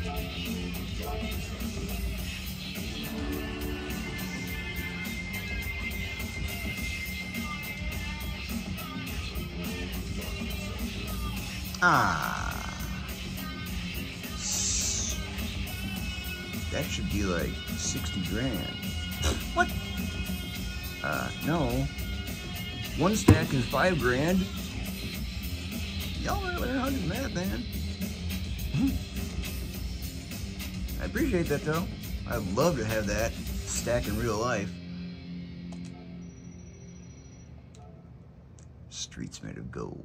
That should be like 60 grand. What? No. One stack is 5 grand. Y'all really know how to do math, man. I appreciate that though. I'd love to have that stack in real life. Streets made of gold.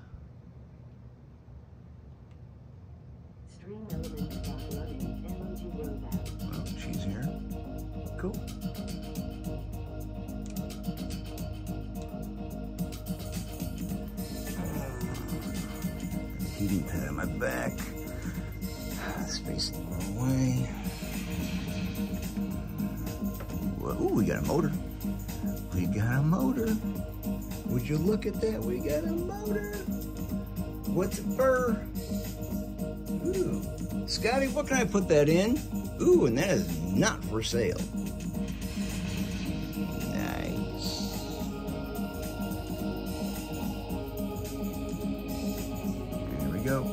Oh, she's here. Cool. Heating pad on my back. Space the wrong way. Ooh, we got a motor. We got a motor. Would you look at that? We got a motor. What's it for? Ooh. Scotty, what can I put that in? Ooh, and that is not for sale. Nice. There we go.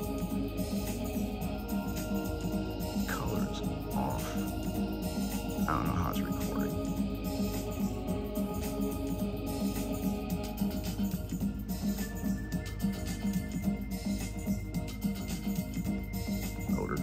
Color's off. I don't know how it's recording. Motor.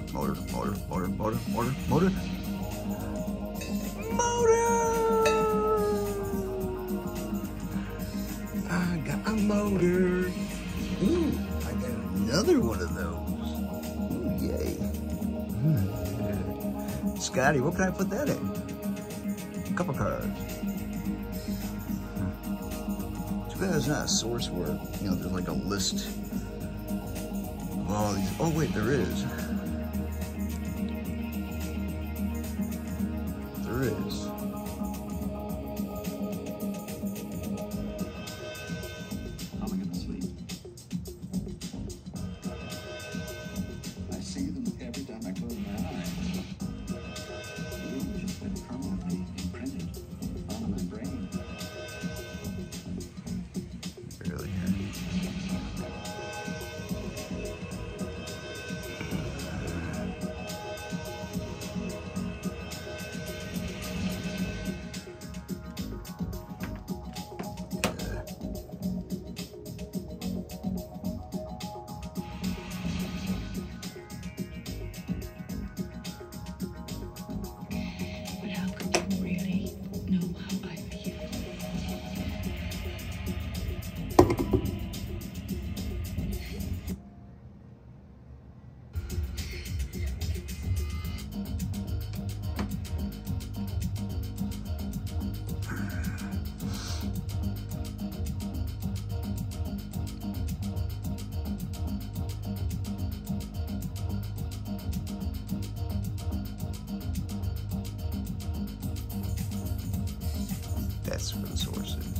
I got a motor. Ooh, I got another one of those. Ooh, yay. Scotty, what can I put that in? A couple cars. Too bad there's not a source where, you know, there's like a list of all these. Oh, wait, there is. There is. I'm gonna sleep. I see them every time I close my eyes. The image has been permanently imprinted on my brain. Really? But how could you really know how I feel? That's where the source is.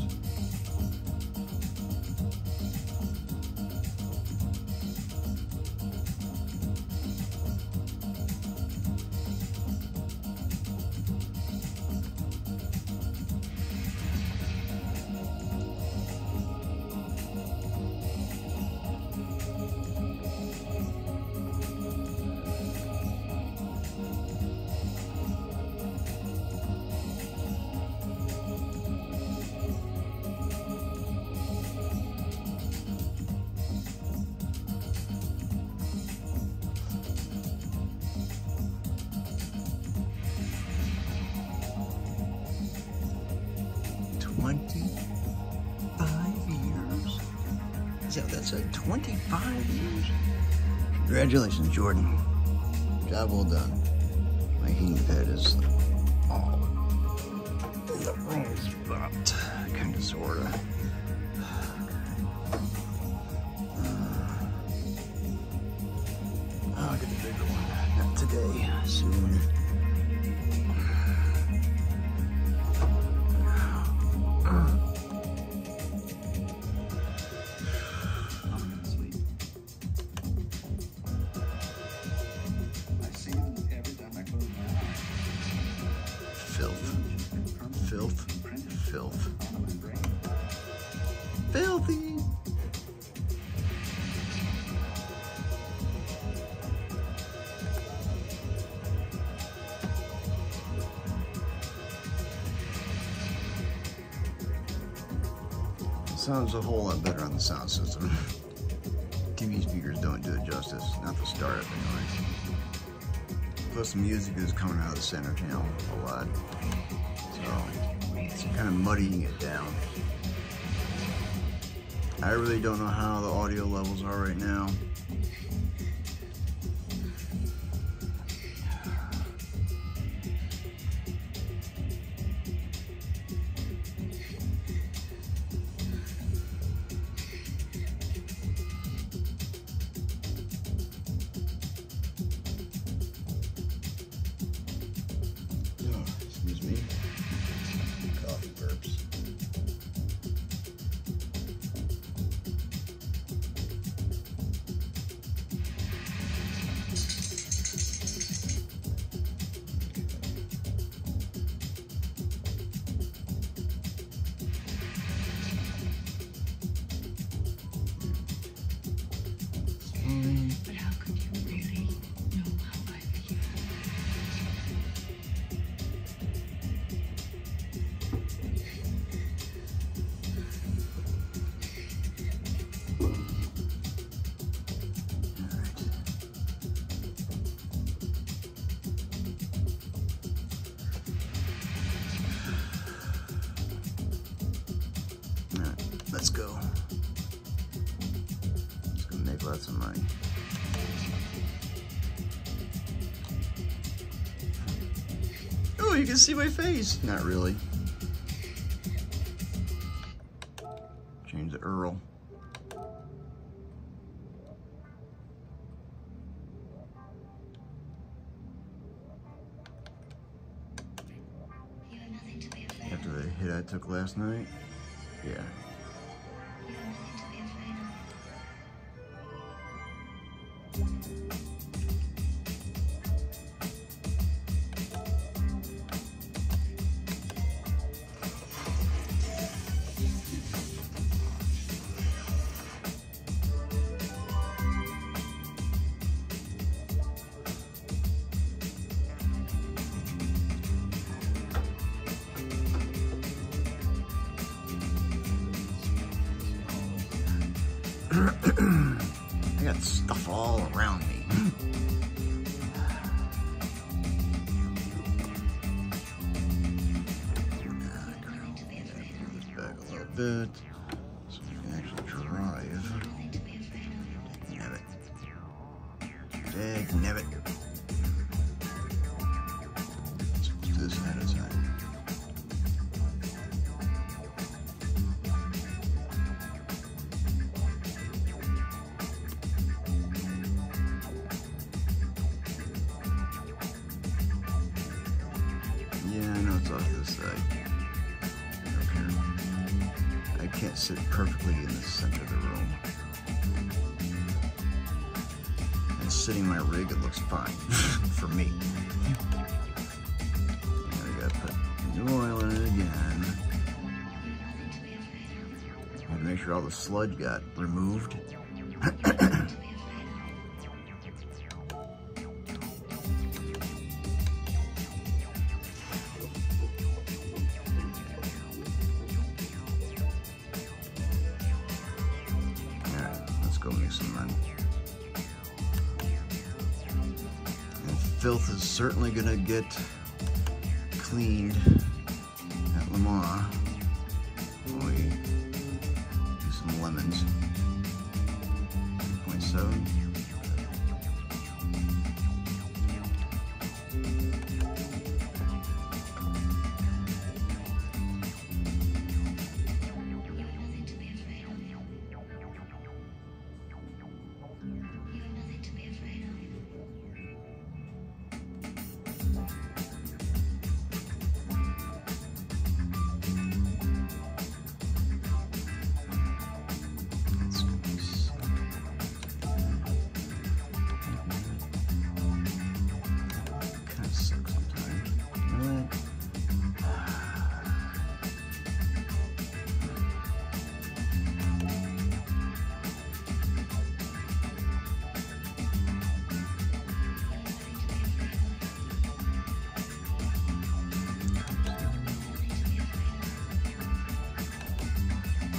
Is that what that said? 25 years? Congratulations, Jordan. Job well done. My heating pad is all in the wrong spot. Kind of, sort of. I'll get the bigger one. Not today. Soon. I'm gonna sleep. I see them Filth. Filth. Filthy! It sounds a whole lot better on the sound system. TV speakers don't do it justice, not the startup anyway. Plus the music is coming out of the center channel a lot. So it's kind of muddying it down. I really don't know how the audio levels are right now. Excuse me. Coffee burps. But how could you really know how I feel? Alright, let's go. Just gonna make lots of money. Oh, you can see my face. Not really. Change the Earl. You have nothing to be afraid After the hit I took last night. Yeah. You have nothing to be afraid of. I got stuff all around me. Move this back a little bit so we can actually drive. Nabbit. Nabbit. Let's do this ahead of time. Yeah, I know it's off this side. I don't care. I can't sit perfectly in the center of the room. And sitting my rig, it looks fine for me. And I gotta put new oil in it again. I had to make sure all the sludge got removed. Go make some money. And Filth is certainly gonna get cleaned at Le Mans when we do some lemons. 2.7.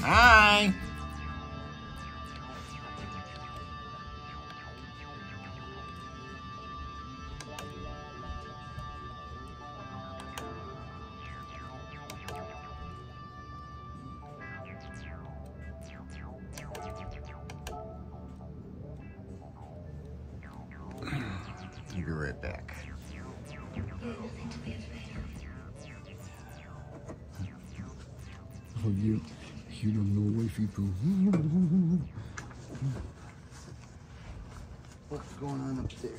Hi. I'll be right back. Nothing to be afraid of. Oh, you don't know if you poo. What's going on upstairs?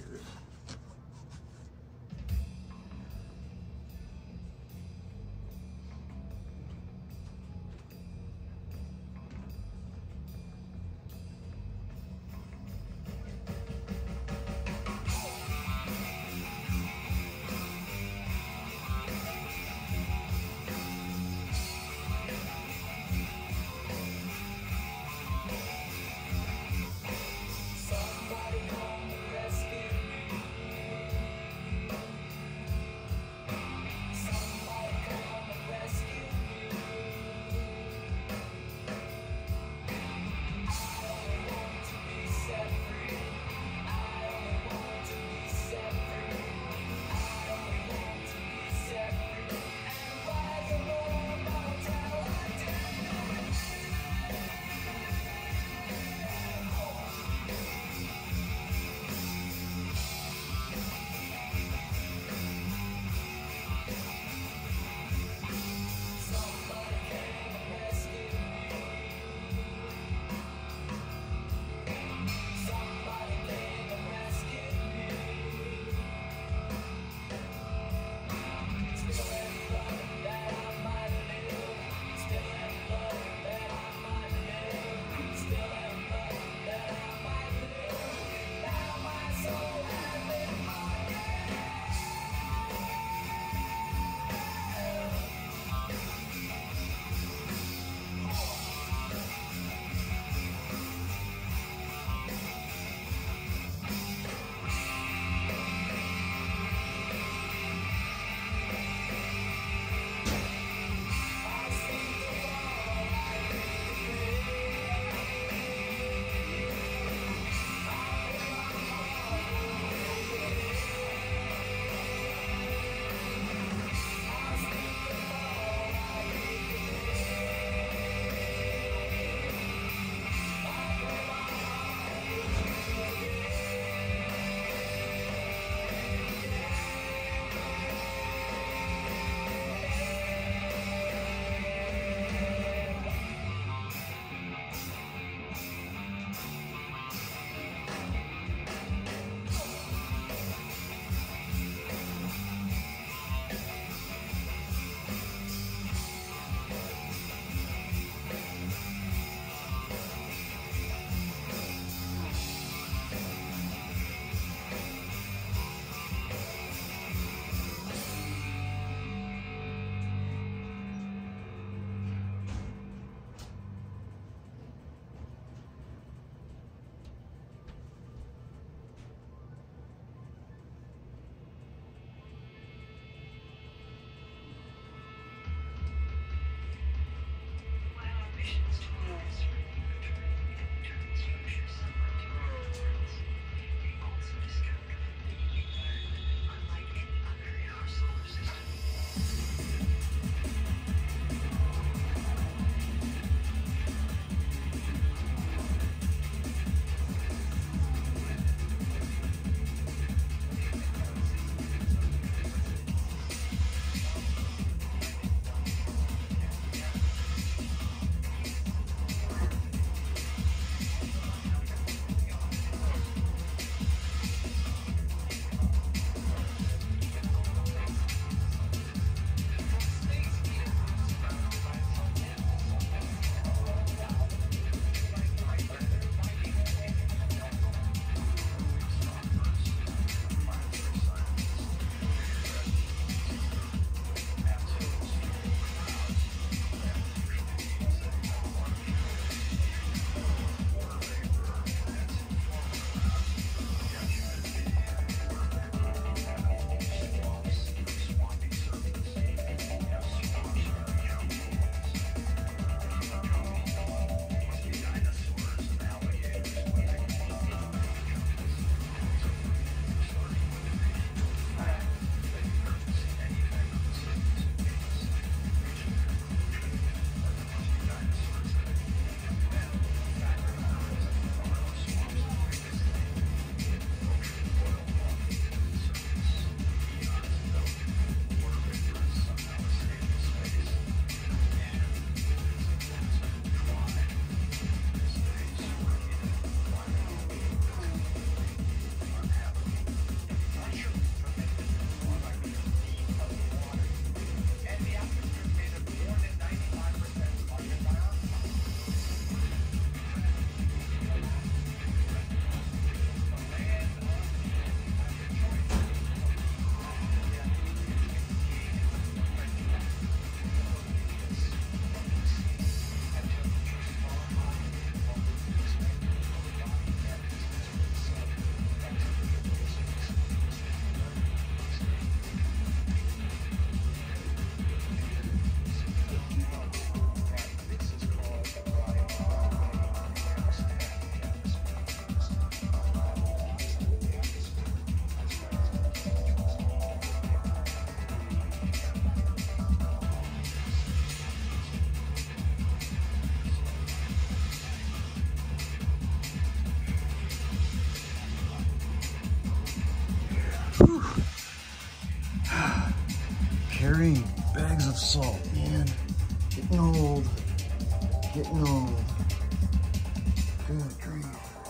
Erin, bags of salt, man. Getting old. Getting old. Good grief.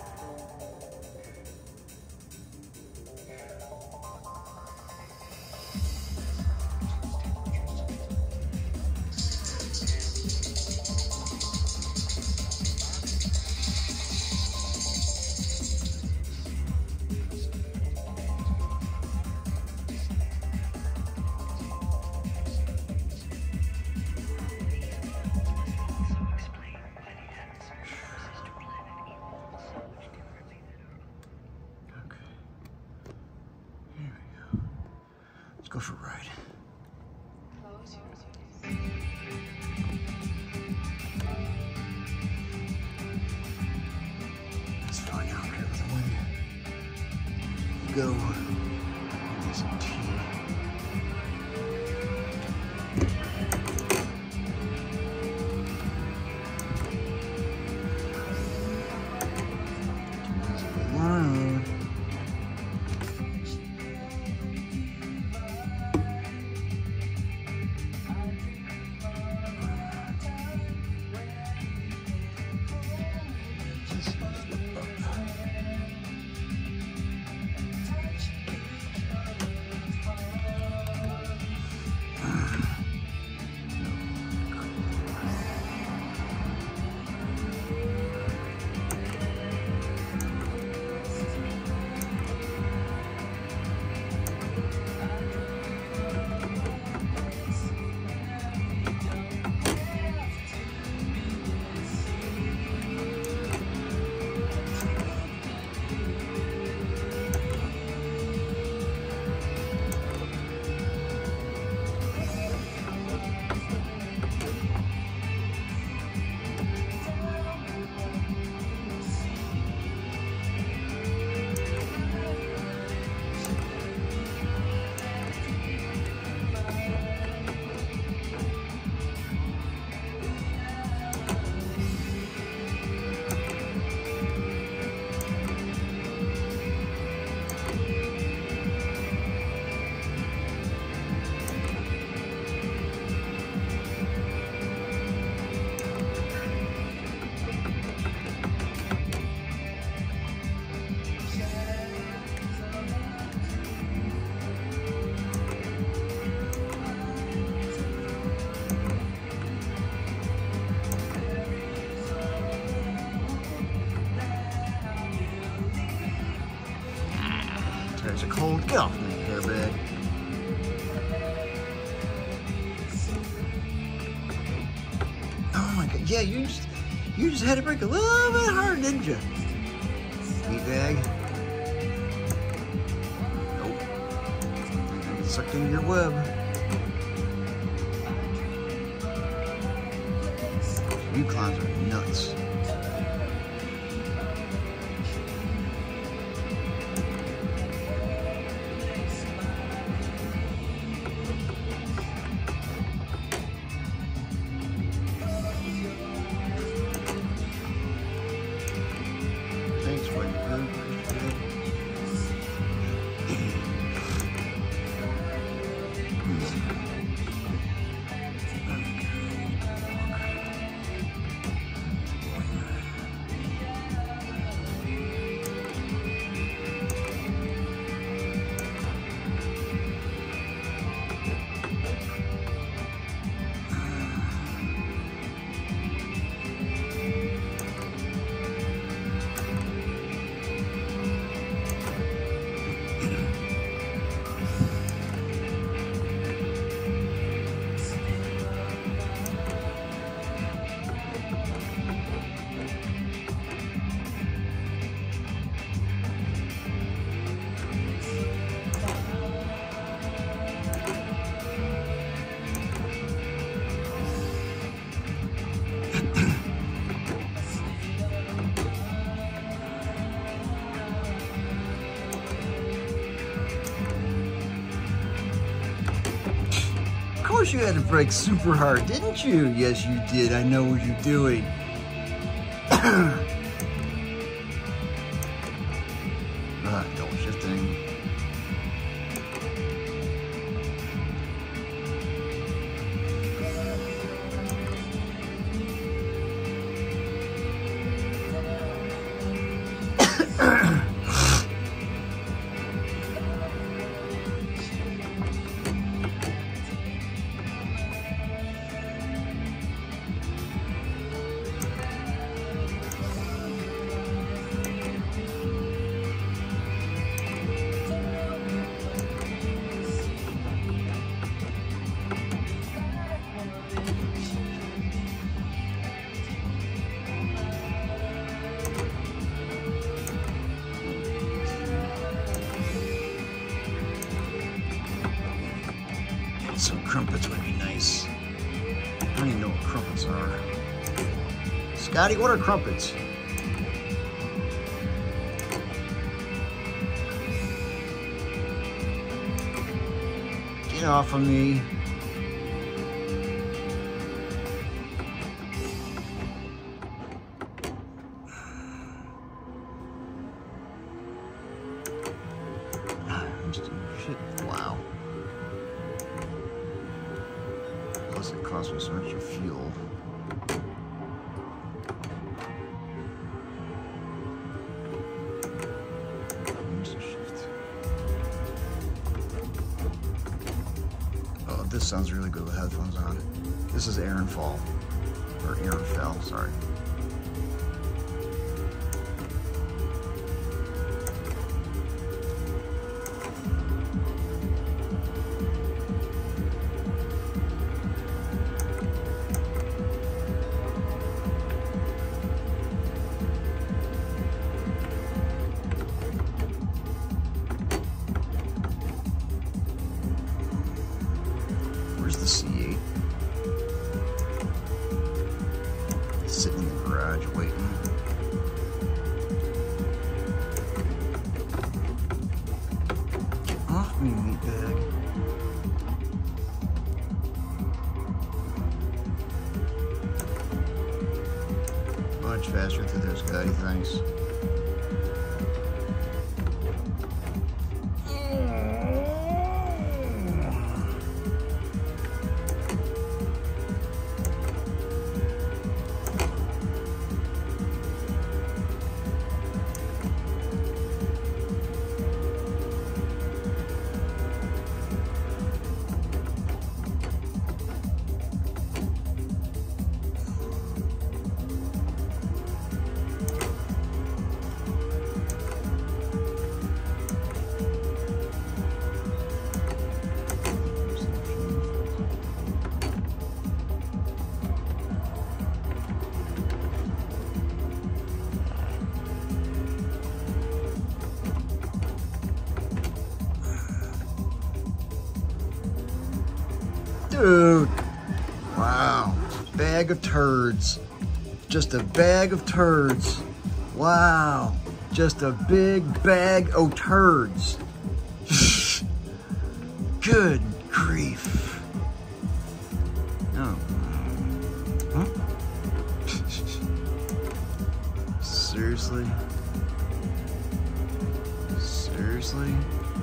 Go for a ride. It's fine out here with the wind. Go. Get some tea. There's a cold. Get off me, hairbag. Oh my god. Yeah, you just had to break a little bit hard, didn't you? Meat bag. Nope. It's sucked into your web. You clowns are nuts. Of course you had to brake super hard, didn't you? Yes, you did. I know what you're doing. Double shifting. Some crumpets would be nice. I don't even know what crumpets are. Scotty, what are crumpets? Get off of me. Shit, wow. Plus it costs me so much of fuel. Oh, this sounds really good with headphones on. This is Erin Fall. Or Erin Fell, sorry. Where's the C8? Sitting in the garage waiting. Get off me, meatbag. Much faster through those guys, thanks. Dude, wow, bag of turds. Just a bag of turds. Wow, just a big bag of turds. Good grief. Oh. Huh? Seriously? Seriously?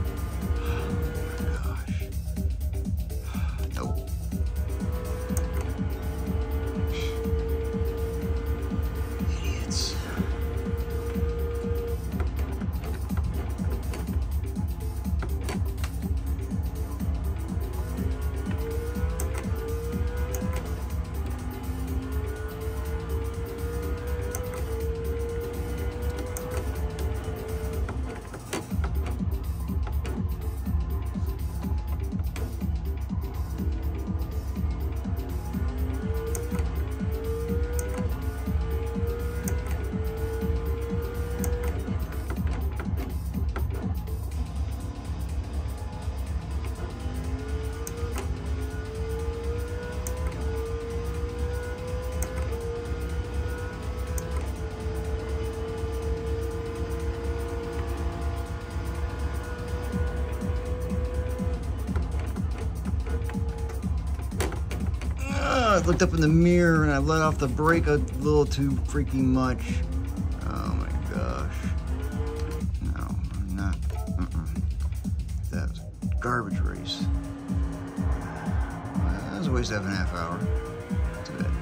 I looked up in the mirror and I let off the brake a little too freaking much. Oh my gosh. No, I'm not. That was a garbage race. That was a waste of 1.5 hours. Too bad.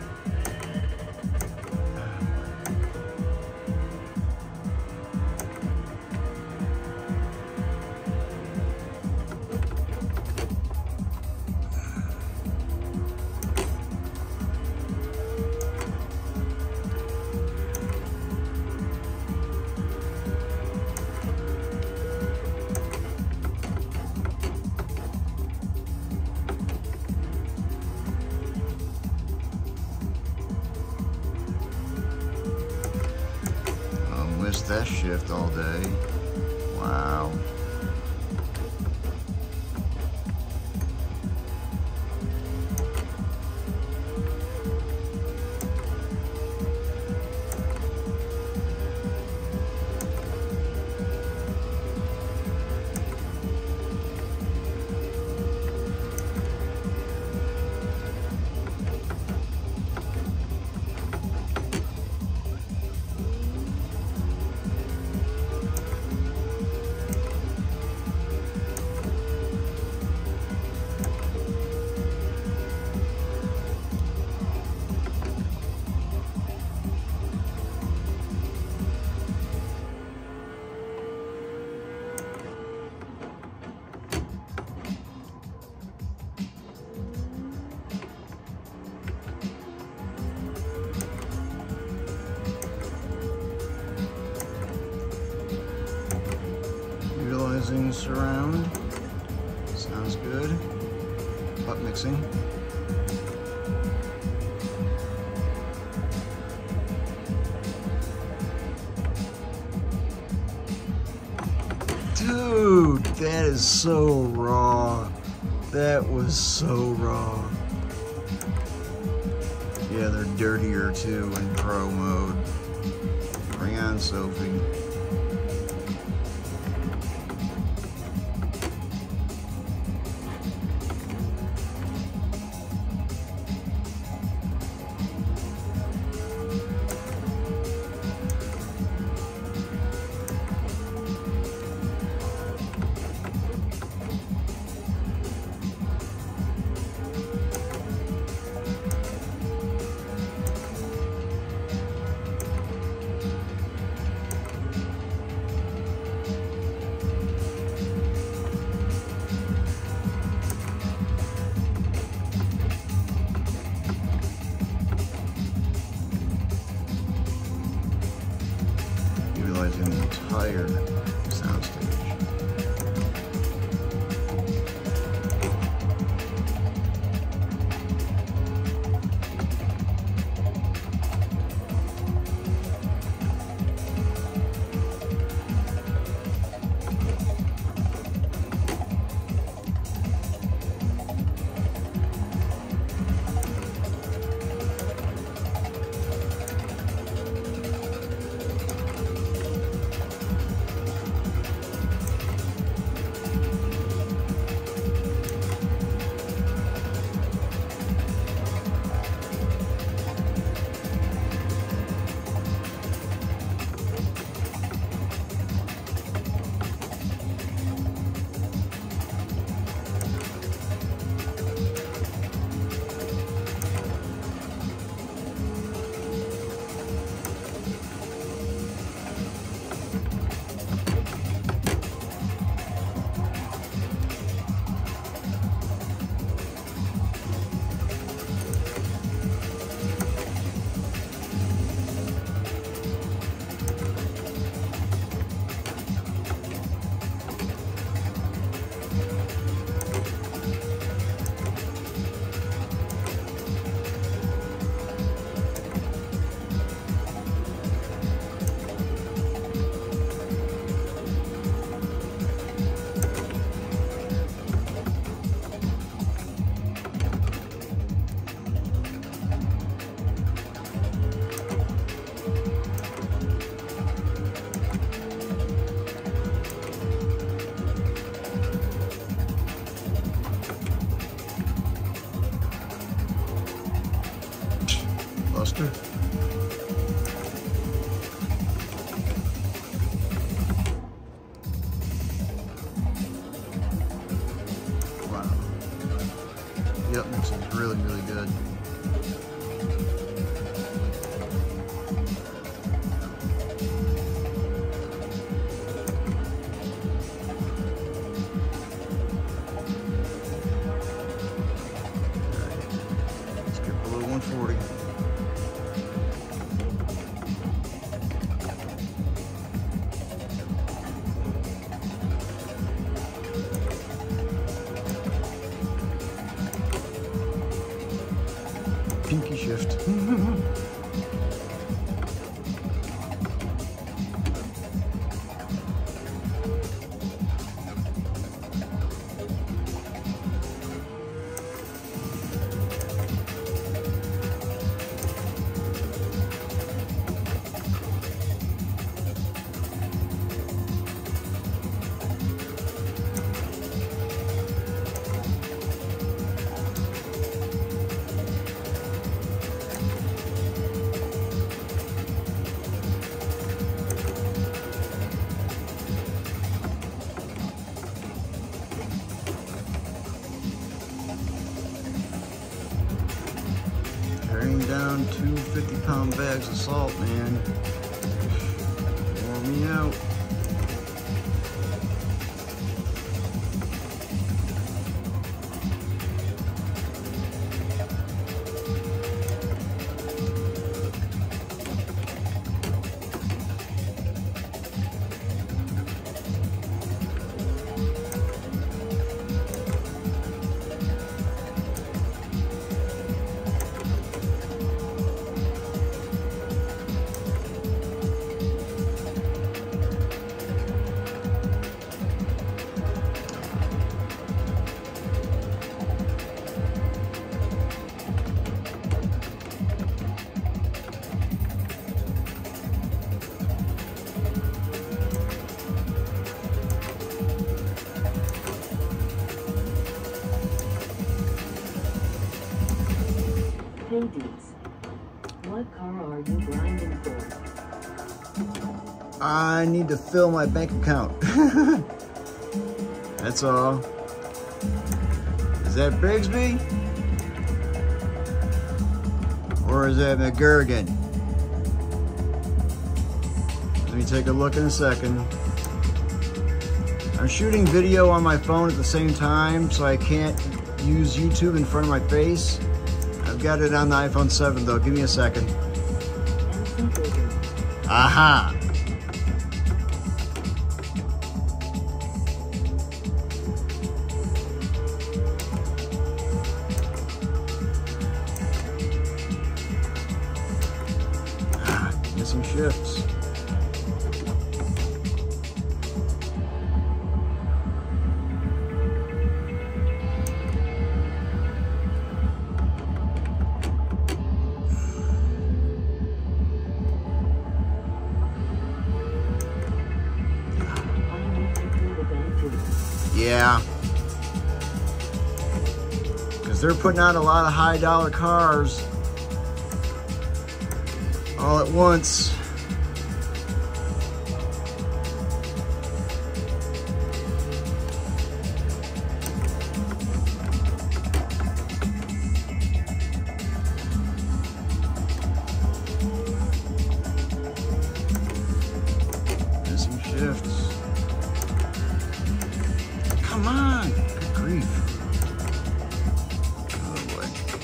Missed that shift all day. Wow. surround. Sounds good. Butt mixing. Dude, that is so raw. That was so raw. Yeah, they're dirtier too in pro mode. Bring on, Sophie. Utilizing the entire soundstage. Buster. Wow. Yep, this is really, really good. Let's get below 140. Pinky shift. Carrying down 2 50-pound bags of salt, man. Wore me out. Ladies, what car are you grinding for? I need to fill my bank account. That's all. Is that Brigsby? Or is that McGurgan? Let me take a look in a second. I'm shooting video on my phone at the same time, so I can't use YouTube in front of my face. I've got it on the iPhone 7 though. Give me a second. Aha! Missing shifts. Yeah, because they're putting out a lot of high dollar cars all at once. Missing shifts. Come on! Good grief. Oh boy.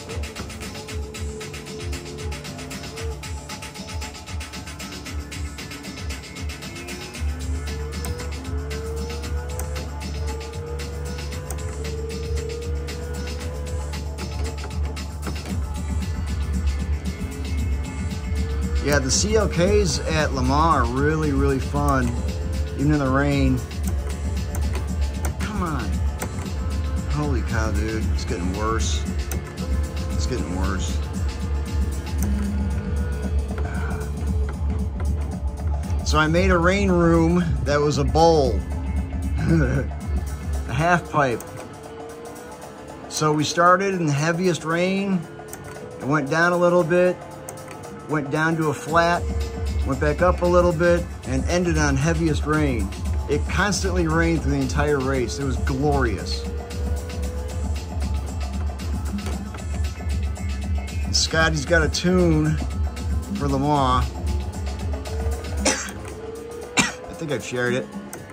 Yeah, the CLKs at Le Mans are really, really fun, even in the rain. Come on. Holy cow, dude. It's getting worse. It's getting worse. So I made a rain room that was a bowl. A half pipe. So we started in the heaviest rain. It went down a little bit. Went down to a flat. Went back up a little bit. And ended on heaviest rain. It constantly rained through the entire race. It was glorious. And Scotty's got a tune for Le Mans. I think I've shared it.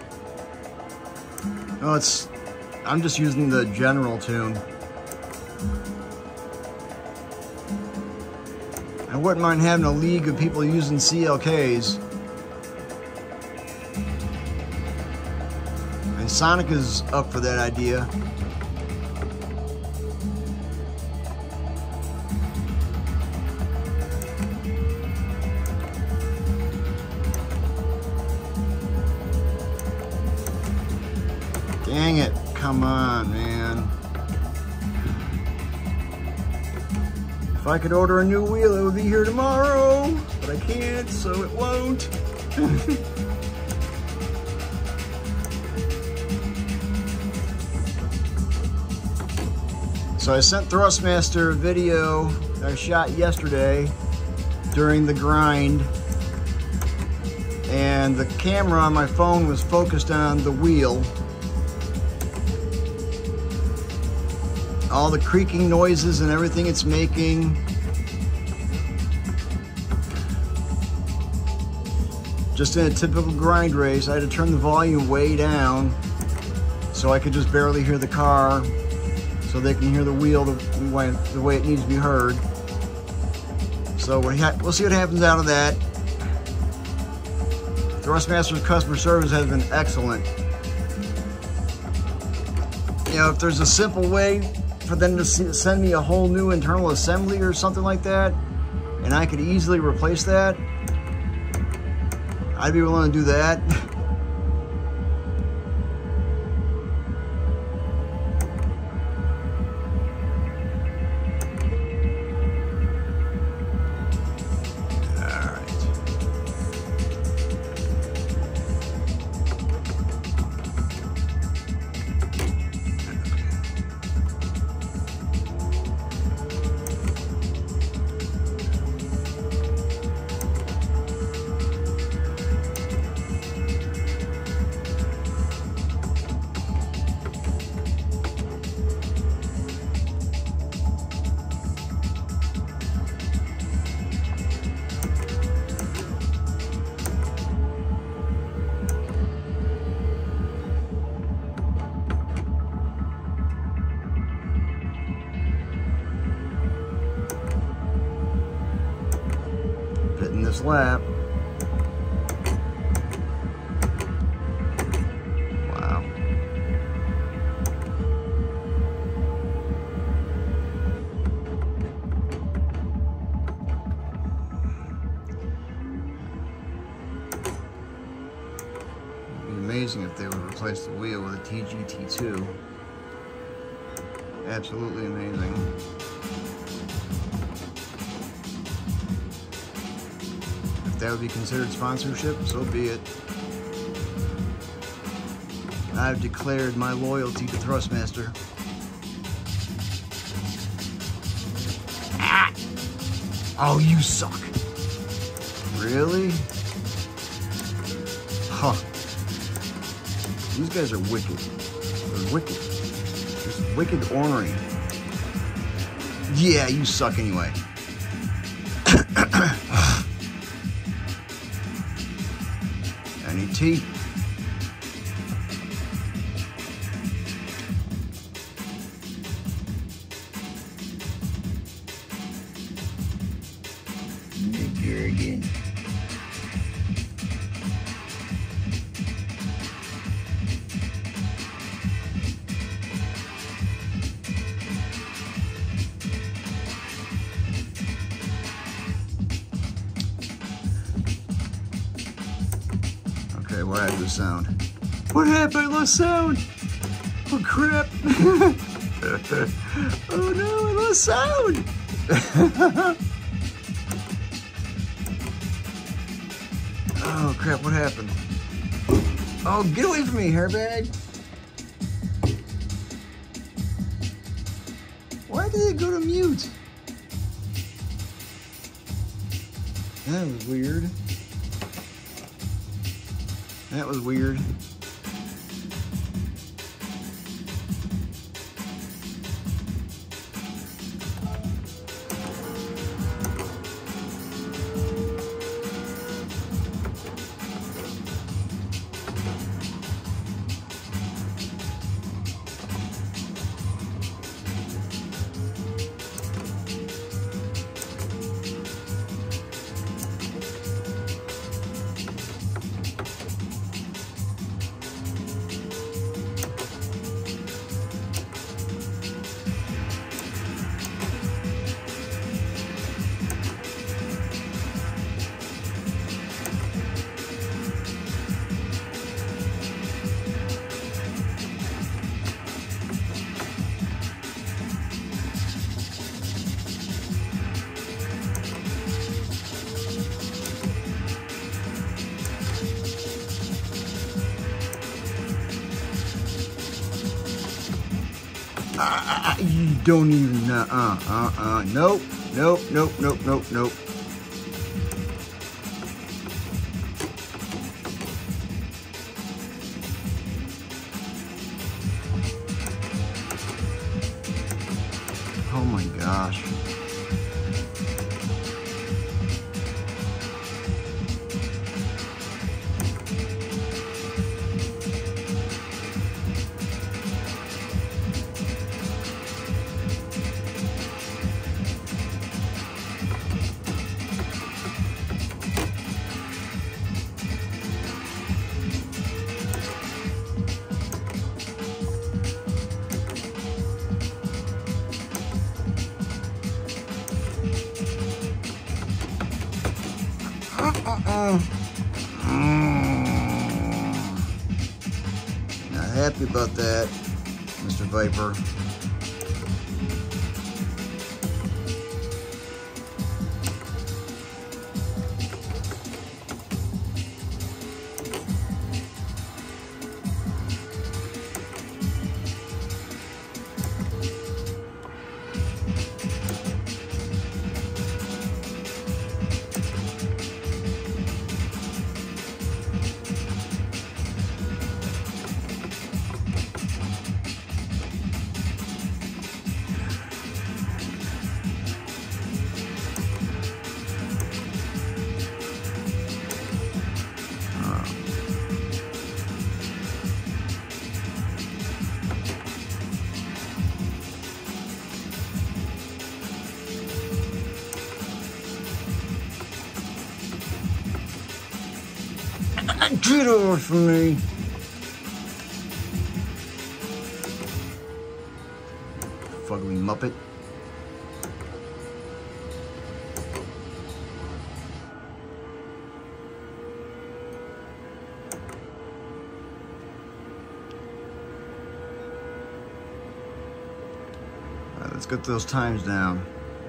No, I'm just using the general tune. I wouldn't mind having a league of people using CLKs. And Sonic is up for that idea. Dang it, come on, man. If I could order a new wheel, it would be here tomorrow, but I can't, so it won't. So I sent Thrustmaster a video that I shot yesterday during the grind, and the camera on my phone was focused on the wheel. All the creaking noises and everything it's making. Just in a typical grind race, I had to turn the volume way down so I could just barely hear the car, so they can hear the wheel the way it needs to be heard. So we'll see what happens out of that. Thrustmaster's customer service has been excellent. You know, if there's a simple way for them to send me a whole new internal assembly or something like that, and I could easily replace that, I'd be willing to do that. this lap. Wow. It'd be amazing if they would replace the wheel with a TGT2. Absolutely amazing. If that would be considered sponsorship, so be it. I've declared my loyalty to Thrustmaster. Ah! Oh, you suck. Really? Huh. These guys are wicked. They're wicked. Just wicked ornery. Yeah, you suck anyway. I need tea. Here again. Okay, what happened to sound? What happened? I lost sound! Oh crap! Oh no, I lost sound! Oh crap, what happened? Oh, get away from me, hairbag! Why did it go to mute? That was weird. That was weird. You don't even, nope, nope, nope, nope, nope, nope. Oh my gosh. Not happy about that, Mr. Viper. Get off of me. Fucking Muppet. Alright, let's get those times down.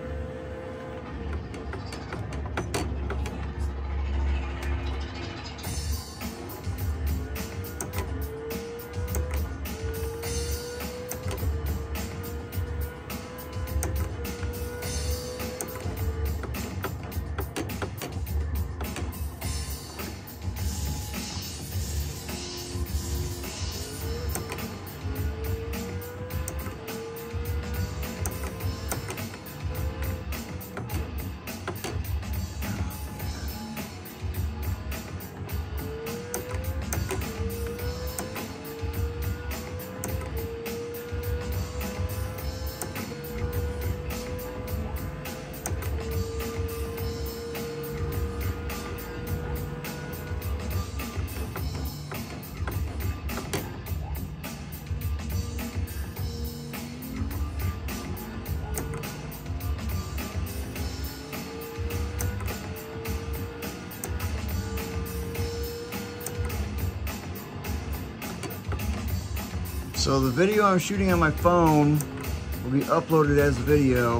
So the video I'm shooting on my phone will be uploaded as a video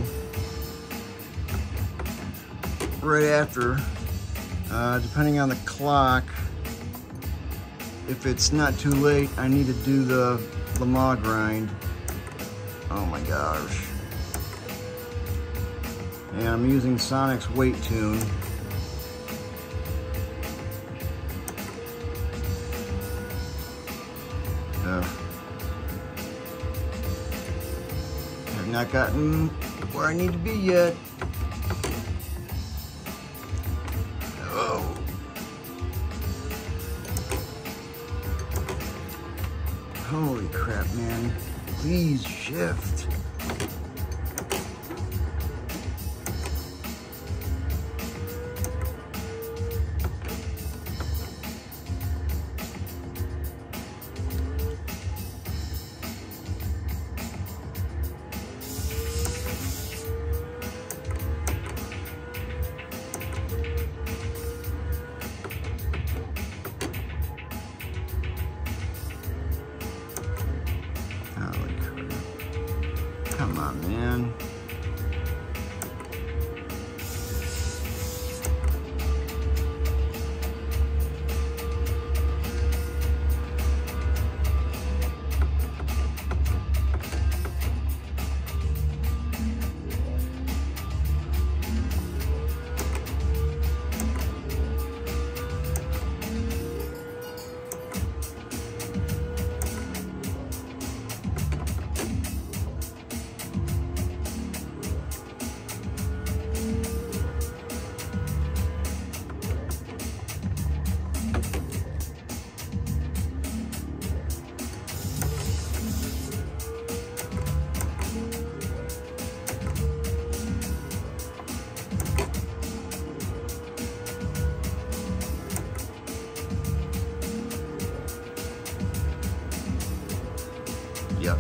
right after, depending on the clock. If it's not too late, I need to do the Le Mans grind. Oh my gosh. And I'm using Sonic's weight tune. Not gotten where I need to be yet. Oh. Holy crap, man. Please shift. Come on, man. Yep.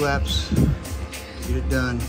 laps. Get it done.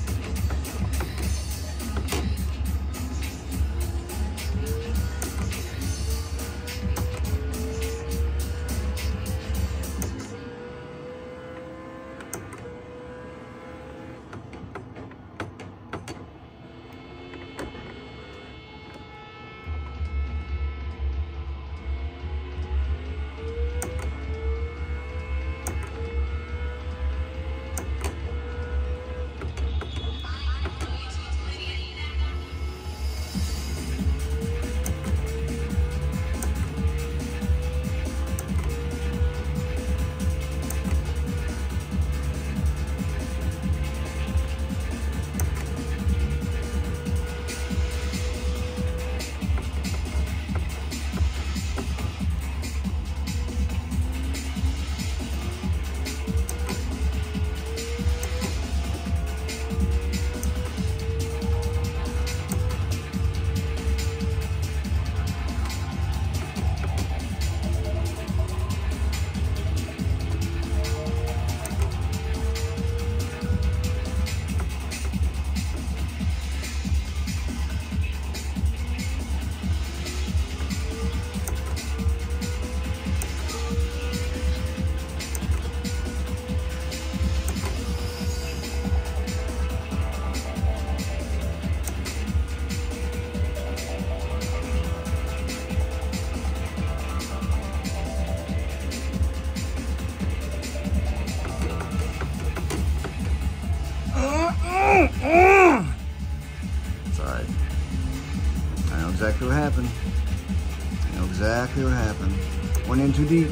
Exactly what happened. I know exactly what happened. Went in too deep.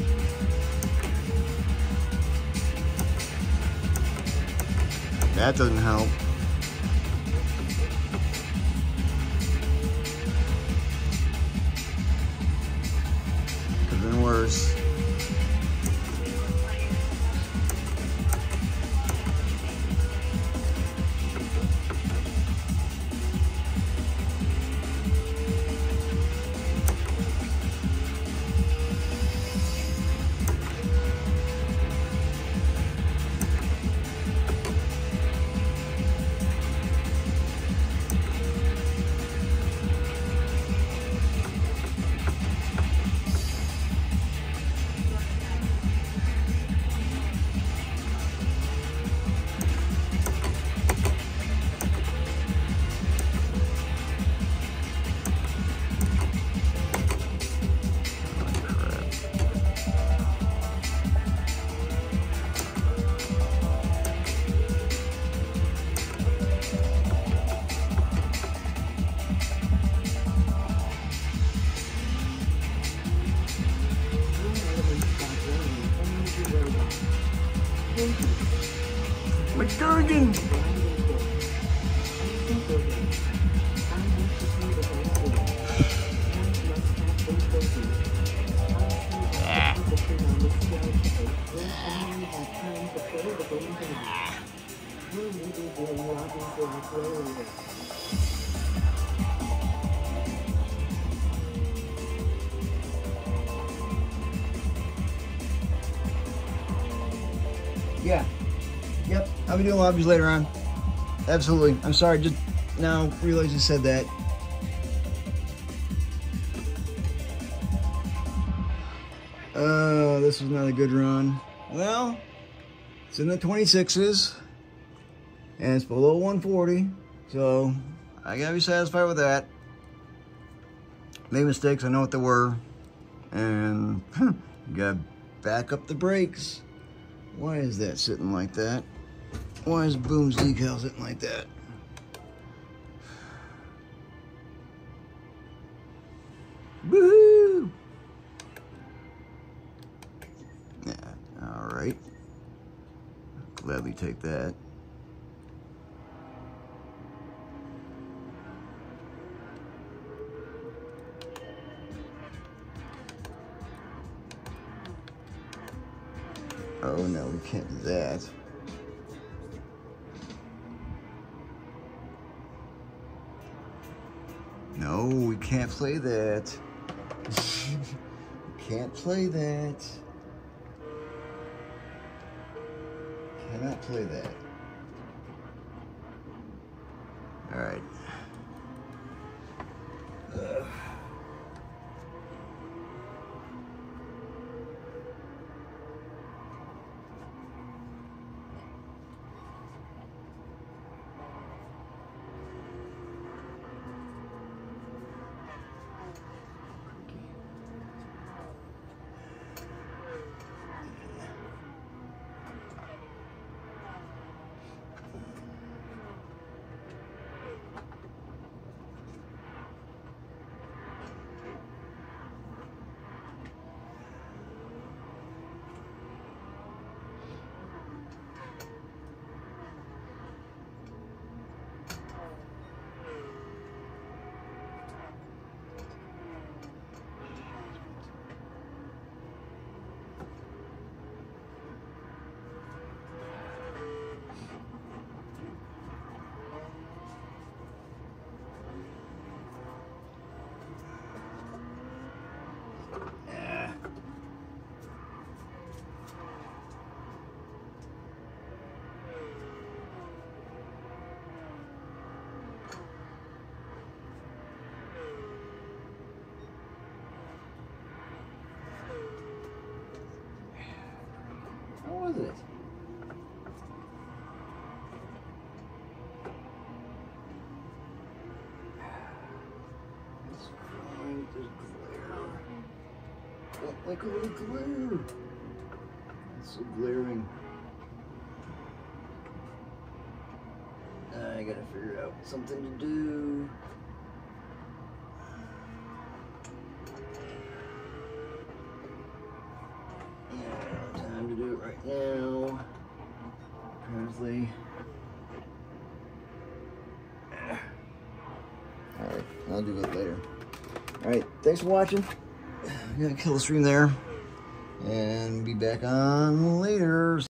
That doesn't help. Could have been worse. McGurgan! Yeah. Yep. I'll be doing lobbies later on. Absolutely. I'm sorry. Just now realized you said that. This was not a good run. Well, it's in the 26s. And it's below 140. So, I gotta be satisfied with that. Made mistakes. I know what they were. And, you gotta back up the brakes. Why is that sitting like that? Why is Boom's decal sitting like that? Woohoo! Yeah, alright. Gladly take that. Oh no, we can't do that. No, we can't play that. Can't play that. Cannot not play that. All right. How was it? It's fine. There's glare. Don't like a little glare. It's so glaring. I gotta figure out something to do. Time to do it right now. Apparently. Alright, I'll do it later. Alright, thanks for watching. I'm gonna kill the stream there. And be back on later.